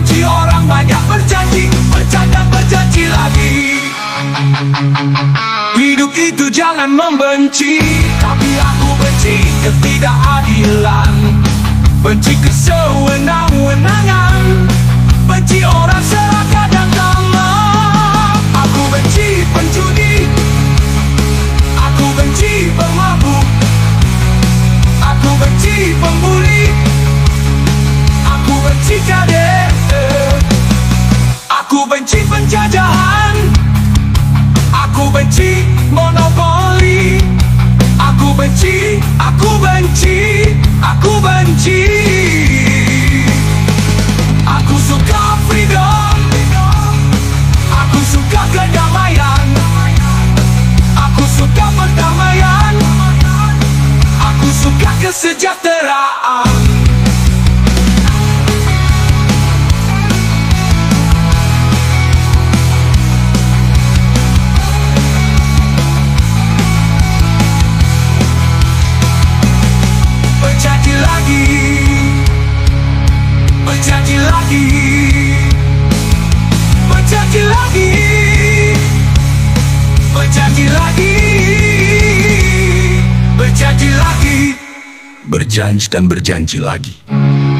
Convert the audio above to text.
benci orang banyak berjanji, bercanda berjanji lagi. Hidup itu jangan membenci, tapi aku benci ketidakadilan, benci kesewenang-wenangan, benci orang serakah dan lemah. Aku benci penjudi, aku benci pemabuk, aku benci pembuli, aku benci kades, aku benci penjajahan, aku benci monopoli, aku benci, aku benci, aku benci. Aku suka freedom, aku suka kedamaian, aku suka perdamaian, aku suka kesejahteraan. Berjanji lagi, berjanji lagi, berjanji lagi, berjanji lagi, berjanji lagi, berjanji dan berjanji lagi.